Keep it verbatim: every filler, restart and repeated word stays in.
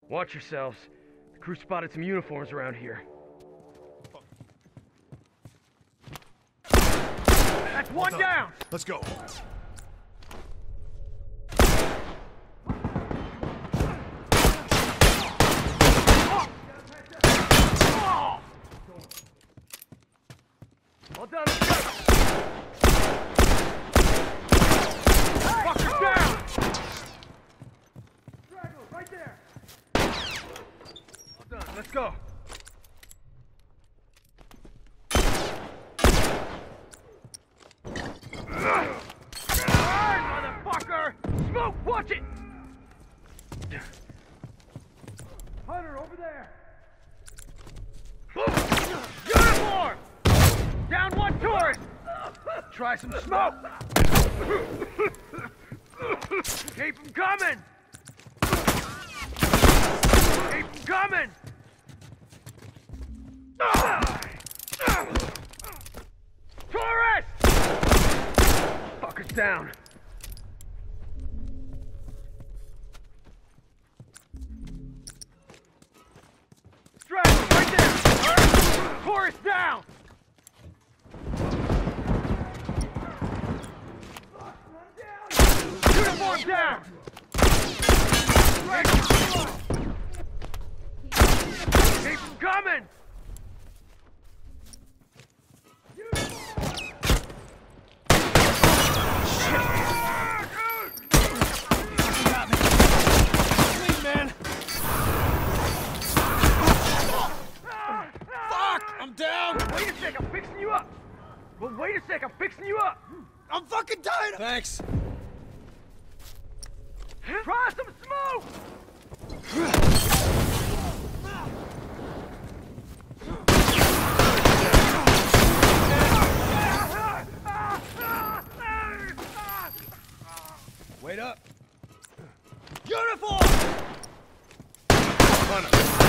Watch yourselves. The crew spotted some uniforms around here. That's one Hold down! on. Let's go. All done, let's go! Fuckers down! Straggler, right there! All done, let's go! Alright, motherfucker! Smoke, watch it! Hunter, over there! Uniform! Down one tourist! Try some smoke! Keep them coming! Keep them coming! Tourist! Fuckers down. Straggler, right there! Tourist down! Uniform down! Keep them coming! Please, man. Fuck! I'm down! Wait a sec, I'm fixing you up! Well, wait a sec, I'm fixing you up! I'm fucking tired! Thanks. Try some smoke! Wait up. Uniform! Hunter.